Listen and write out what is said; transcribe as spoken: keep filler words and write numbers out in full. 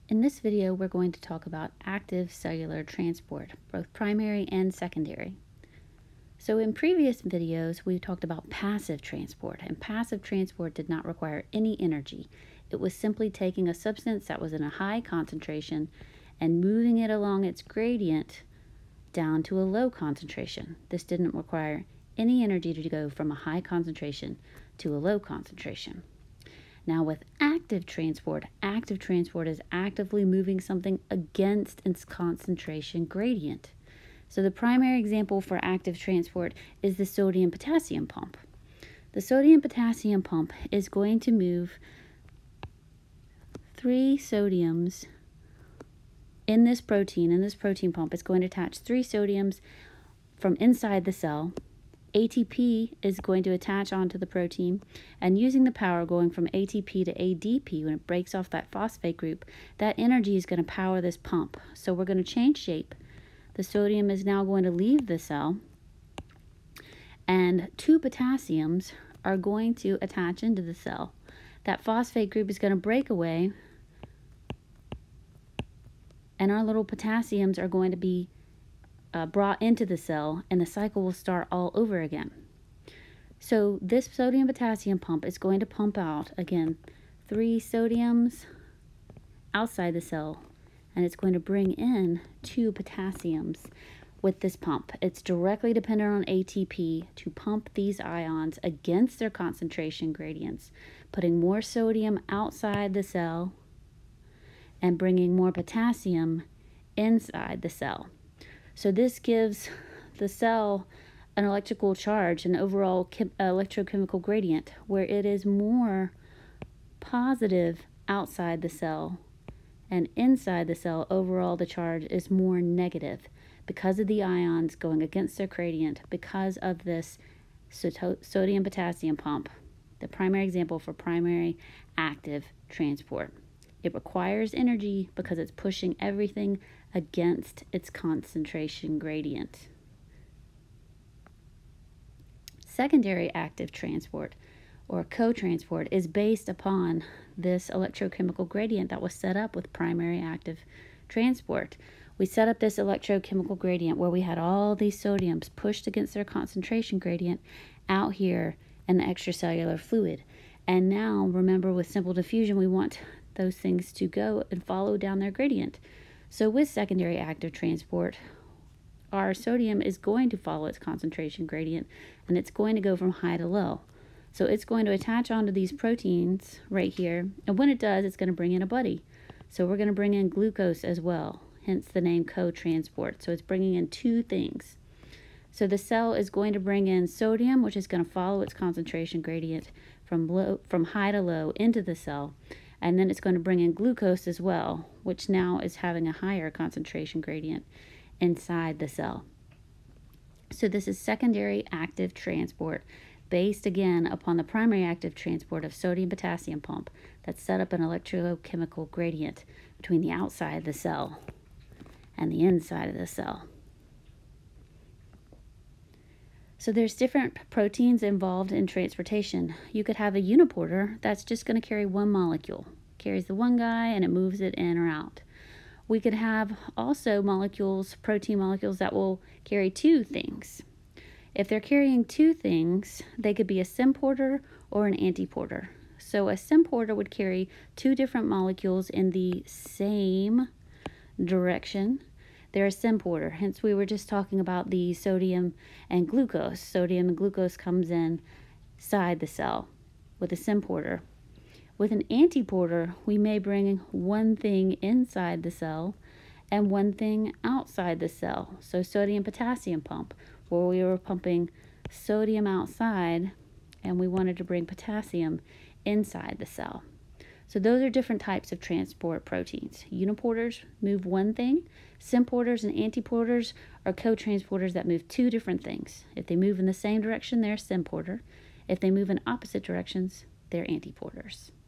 In this video, we're going to talk about active cellular transport, both primary and secondary. So in previous videos, we talked about passive transport, and passive transport did not require any energy. It was simply taking a substance that was in a high concentration and moving it along its gradient down to a low concentration. This didn't require any energy to go from a high concentration to a low concentration. Now with active transport, active transport is actively moving something against its concentration gradient. So the primary example for active transport is the sodium-potassium pump. The sodium-potassium pump is going to move three sodiums in this protein, in this protein pump. It's going to attach three sodiums from inside the cell. A T P is going to attach onto the protein, and using the power going from A T P to A D P, when it breaks off that phosphate group, that energy is going to power this pump. So we're going to change shape. The sodium is now going to leave the cell, and two potassiums are going to attach into the cell. That phosphate group is going to break away, and our little potassiums are going to be Uh, brought into the cell, and the cycle will start all over again. So this sodium potassium pump is going to pump out, again, three sodiums outside the cell, and it's going to bring in two potassiums with this pump. It's directly dependent on A T P to pump these ions against their concentration gradients, putting more sodium outside the cell and bringing more potassium inside the cell. So this gives the cell an electrical charge, an overall electrochemical gradient, where it is more positive outside the cell, and inside the cell, overall the charge is more negative because of the ions going against their gradient, because of this sodium-potassium pump, the primary example for primary active transport. It requires energy because it's pushing everything against its concentration gradient. Secondary active transport, or co-transport, is based upon this electrochemical gradient that was set up with primary active transport. We set up this electrochemical gradient where we had all these sodiums pushed against their concentration gradient out here in the extracellular fluid. And now, remember, with simple diffusion, we want those things to go and follow down their gradient. So with secondary active transport, our sodium is going to follow its concentration gradient, and it's going to go from high to low. So it's going to attach onto these proteins right here, and when it does, it's going to bring in a buddy. So we're going to bring in glucose as well, hence the name co-transport. So it's bringing in two things. So the cell is going to bring in sodium, which is going to follow its concentration gradient from low, from high to low into the cell. And then it's going to bring in glucose as well, which now is having a higher concentration gradient inside the cell. So this is secondary active transport, based again upon the primary active transport of sodium-potassium pump that set up an electrochemical gradient between the outside of the cell and the inside of the cell. So there's different proteins involved in transportation. You could have a uniporter that's just going to carry one molecule. It carries the one guy and it moves it in or out. We could have also molecules, protein molecules, that will carry two things. If they're carrying two things, they could be a symporter or an antiporter. So a symporter would carry two different molecules in the same direction. They're a symporter, hence we were just talking about the sodium and glucose. Sodium and glucose comes in inside the cell with a symporter. With an antiporter, we may bring one thing inside the cell and one thing outside the cell. So sodium-potassium pump, where we were pumping sodium outside and we wanted to bring potassium inside the cell. So those are different types of transport proteins. Uniporters move one thing. Symporters and antiporters are co-transporters that move two different things. If they move in the same direction, they're a symporter. If they move in opposite directions, they're antiporters.